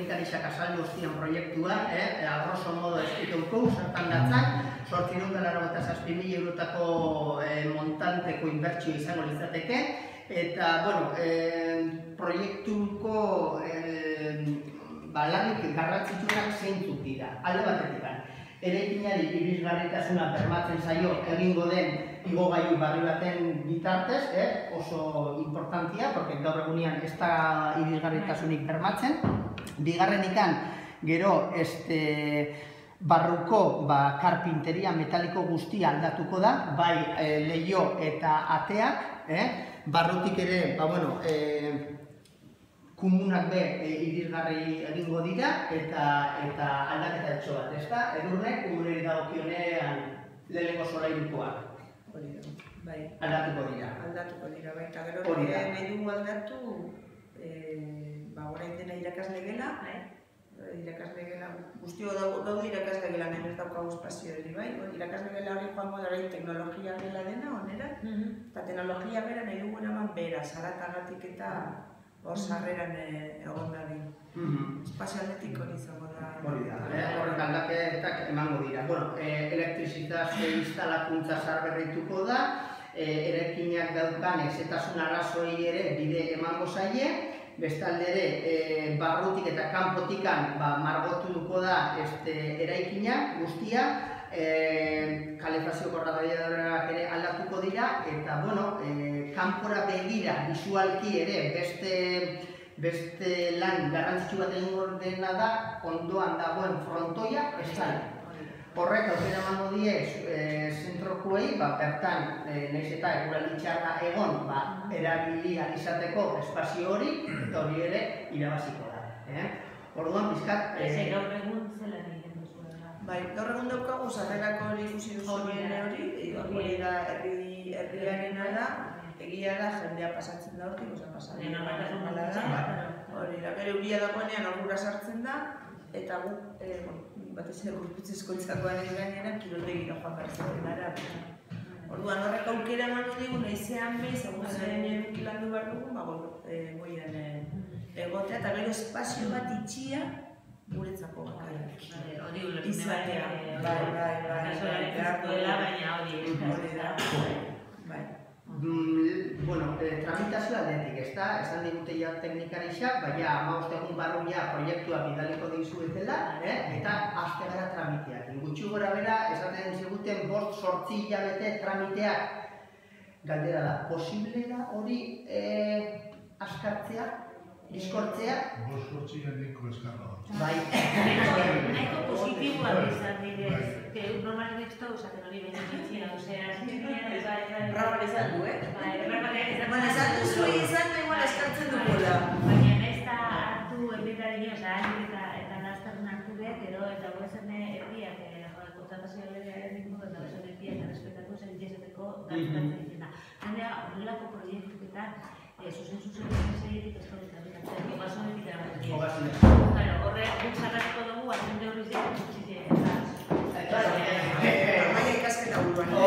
teknikarixak azaldu ostien proiektua, a grosso modo eskituko, zertan datzak, 897.000 eurotako montanteko inbertsio izango litzateke, eta, bueno, proiektuko lanik garrantzitsuenak zeintzuk dira, alde batetik. Eraikinari irisgarritasuna bermatzen zaio egingo den igogailu berri baten bitartez, oso importantia, porque gaur egunean ez da irisgarritasunik bermatzen. Bigarrenikan, gero, barruko karpinteria metaliko guztia aldatuko da, bai leiho eta ateak, barrutik ere, komunak be irisgarri egingo dira eta aldaketa etxo bat, ez da? Edurnek, komuneri dagokionean lehenengo solairukoak aldatuko dira. Aldatuko dira, bai, eta gero nahi dugu aldatu, orain dena irakasle gela, guztio daude irakasle gela, nahi ez daukagu espazio hori, bai? Irakasle gela hori joango da orain teknologia gela dena, onera, eta teknologia bera nahi dugu eman bera, zaratagatik eta hor sarreran egon dadin. Espazio aldetik hori izango da. Hori da, horrek aldaketak emango dira. Elektrizitaz instalakuntza zaharberrituko da, eraikinak daukan ezetasun arazoei ere bide emango zaie, bestalde ere barrutik eta kanpotikan margotuko da eraikina guztia, kalefazio radiadoreak ere aldatuko dira, eta, kanpora begira, bisualki ere, beste lan garrantzitsu bat egingo dena da, ondoan dagoen frontoia, estan. Horrek aukera emango die zentrokuei, bertan, nahiz eta eguraldi txarra egon, erabili izateko espazio hori, eta hori ere irabaziko da. Orduan, pizkat... Gaur egun zela egiten duzuela. Bai, gaur egun daukagu sarrerako hori ikusi duzuen hori da herriarena da, egia da jendea pasatzen da hortik, pasatzen da. Hori da, gero euria dagoenean horrura sartzen da, eta gu, batez ere gurputz eskontzakoan ez gainera, kiroldegira joan behar gara. Orduan horrek aukera eman dugu, nahizean behiz, egun landu behar dugu, goian egotea, eta gero espazio bat itxia guretzako bakarrik. Hori ulertzen izatea. Tramitazioa aldetik, ez da? Esan digute ja teknikarixak, baina 15 egun barru proiektua bidaliko dizuetela, eta haste gara tramiteak. Gutxi gora bera, esaten ziguten 5-8 hilabete tramiteak. Galdera da, posible da hori askartzea, bizkortzea? 5-8 hilabeteko eskarra da. Bai. Nahiko positiboa izan direz, que normalmente esto, hori beneficia, Rafa izan du, Esan duzu izan da igual eskartzen dugula. Baina ez da hartu enbetari eta nazterren hartu behar, eta guezen erdiak kontratazioa legearen dugu, eta guezen erdiak errespetatu zen itxezeteko gaztatzen ditzen da. Handea, horrelako proiektuketan, zuzen egirik ez dut errikatzen, ogasonetik erabatzen. Horrek guk zarratuko dugu, azende horriz dira, Baina ikasketa buruan.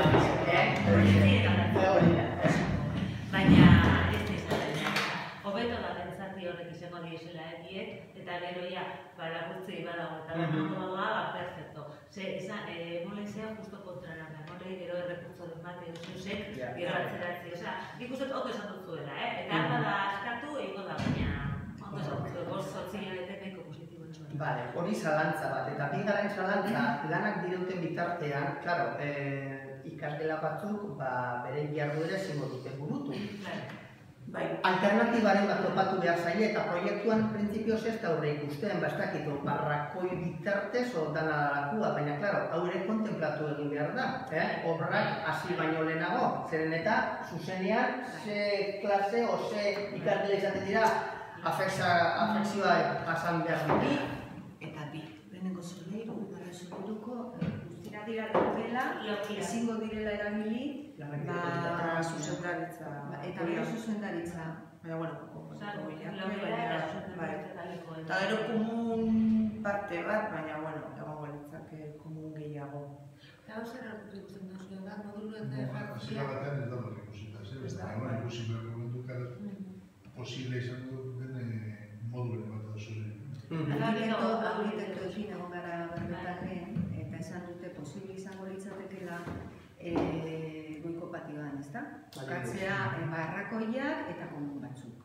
Baina ez nizela, hobeto da bentzati horrek izango diesela egiek, eta gero ja, barakurtzei badago eta badagoa, perfecto. Molezea justo kontrara, molei gero errekurtzo den bat, zuzek, irratzeratzi. Nik uste ondo esan dut zuela, eta bada askatu, egingo da, baina ondo esan dut zuela, 5 hilabeteko positiboen zuen. Bale, hori zalantza bat, eta bigarren zalantza, lanak direuten bitartean, klaro, ikasgela batzuk bere jarduera ezingo dute burutu. Alternatibaren bat topatu behar zaile eta proiektuan printzipioz ez da horre ikusten, ez dakitu, barrakoi bitartez o dana dalakua, baina, klaro, hau ere kontemplatu egin behar da. Obrak hasi baino lehenago, zeren eta zuzenean ze klase o ze ikasgela izaten dira afekzioa jasan behar dute. Eta bi, lehenengo solairu, gara solairuko guztira dira dutela, ezingo direla erabili, zuzendaritza. Eta gero zuzendaritza. Baina, eta gero komun parte bat, baina, egongo litzake komun gehiago. Eta hau zer ikusten duzu da, moduluen da jartzea? Hasiera batean ez dago ikusita, baina ikusi behar momentu posible izango den modulen bat da zure. Bukatzea barrakoiak eta komun batzuk.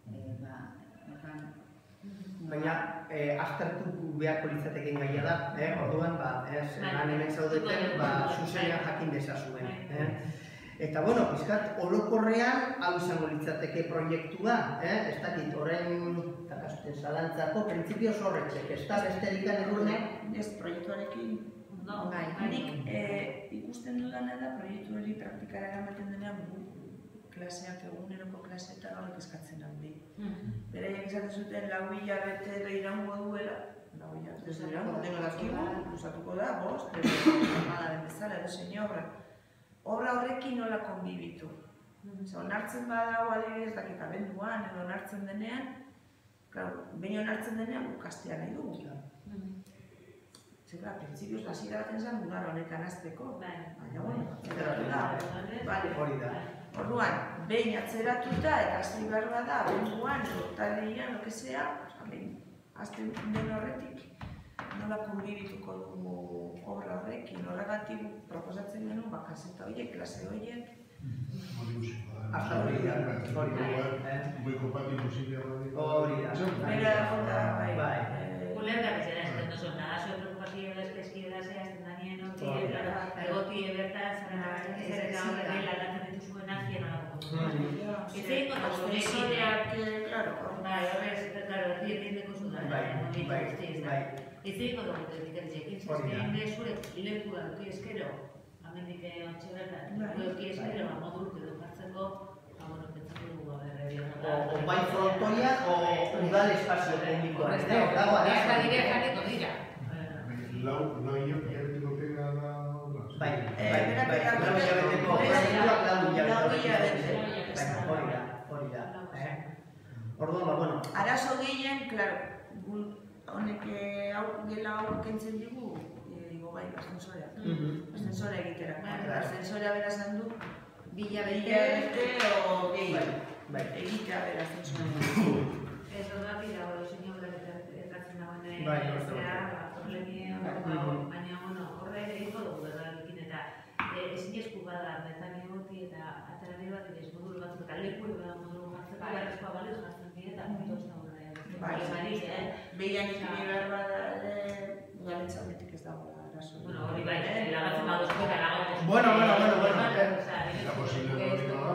Baina, aztertu beharko litzateken gaia da, orduan, lan hemen zaudeten, zuzenean jakin dezazuen. Eta, bueno, pizkat, orokorrean, hau izango litzateke proiektua, ez dakit, horren, takazuten zalantzako, printzipioz horretxek, ez da, beste edurne? Ez, proiektuarekin, nik ikusten dudana da, proiektu hori praktikara eramaten denean, klaseak eguneroko klaseetan horrek eskatzen handi. Beraiek esaten zuten 4 hilabete iraungo duela, 4 hilabete iraungo dakigu, usatuko da, 5, normalaren bezala edo zein obra. Obra horrekin nola konbibitu. Onartzen badago adibidez dakit abenduan edo onartzen denean, behin onartzen denean gukastea nahi dugu. Zerra, printzipioz hasiera baten zen udara honetan azteko. Baina, bueno, hori da. Orduan, behin atzeratuta eta hasi behar bada, abenduan, otailean, lo que sea, azten den horretik, nola konbibituko dugu obra horrekin, horregatik proposatzen genuen, kaseta horiek, klase horiek. Hasta hori da. Muy compatible posible. Hori da. Bera da, bai. Ulergarri zera esaten duzu, naga zuen preocupazio eskizkidea zehazten danien, egotie bertan, zer eta horrekin lagatzen dituzuen azien horako. Itzeiko da, Ascensoreak, claro. Bai, horrez, claro, erdiko zudan. Itzeiko da, dikentzekin, zezken zure lekua duki eskero, amendik ontsi bertan, duki eskero, moduluk edo jartzeko, pentsatu dugu o bai frontoian, o udal espazio publikoan. Dago arazoa. Jarriko dira. Lau hilabeteko pega da... Bai, hori da. Orduan, bueno. Arazo gehien, claro, honek gela hau kentzen digu, bai, ascensorea. Ascensorea egitera. Ascensorea beraz handu, bilabete o gehi. Egitea beraz ascensorea. Ez horretik dago, zein obrak etratzen dagoen problemia, baina horre egiko dugu erralikin eta ezin esku bada metan egoti eta aterari bat ez modulu batzuk eta leku eta modulu jartzeko beharrezkoa balio jartzen dira eta puntu ez da horre. Behian ikini behar bada galetxaldetik ez dago arazo. Bueno, hori bai, lagatzen baduzko eta lagatzen. Bueno. La posible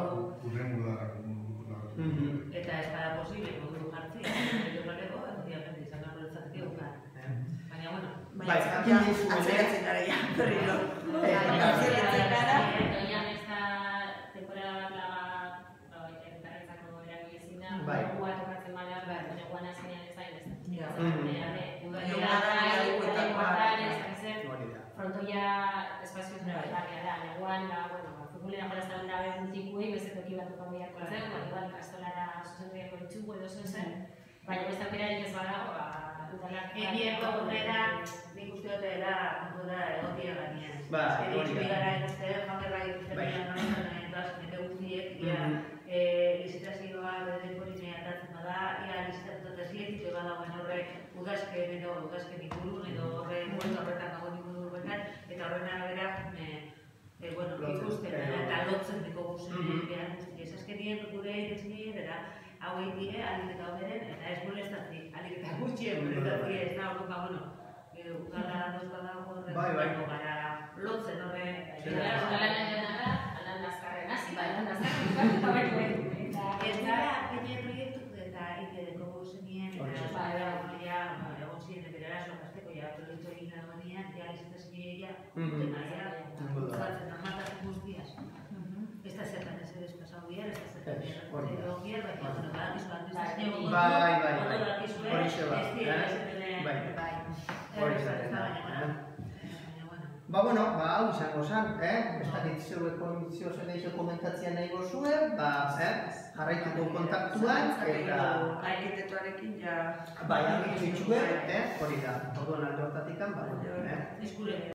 eta ez bada posible modulu jartzi, eta horreko, efectivamente, izan behar bertzatik egukan. Baina, bueno. Atzeratzen gara ya, berriro. Atzeratzen gara. Doian ez da temporada bat herritarrentzako erabilizin da, gua tokatzen bada, baina guan azinean ez da, frontoia espazioz garria da, neguan, futbolera jolaztan da behar multikuei, beste toki bat okan beharko zen, igual kastolara zuzenduiako ditzugu edo zen, baina beste aukerarik ez badago, udalak... Egieko gurrera, nik uste dute da, kontu da, egotia gainean. Hori gara ikuste, jamerra ikusten dira, nire guztiek, lizitazioa denporin atatzen bada, lizitatuta zietik badagoen horre udazken edo udazken ingurun edo horre horretan dagoen ingurun horretan, eta horren arabera ikusten eta lotzen diko guzen behar guztik. Ez azkenien gure iretzien dira, hauei dire, alik eta hoberen, eta ez molestazi, alik eta gutxien molestazi ez da horretan, udala dauzkadago horretan gara lotzen horre. Udala nahi da, alan nazkarren hasi, alan nazkarren ez dira, peña proiektu eta ikereko guzenien, eta egon ziren bere arazoak azteko, proiektu egin dagoenean, lizitazioa bultzatzen amatatzen guztiaz. Ez da zertan ez edes pasau bier, ez da zertan edo bier, baina badakizu administrazio gotu, hori zeba, hau izango zen, ez dakit zeuek kondizio zen eizo komentatzia nahi gozuen, jarraituko kontaktuan, eta... Arkitetuarekin ja... Bai, argitu itxuen, hori da, orduan alde hortatikan, eskure.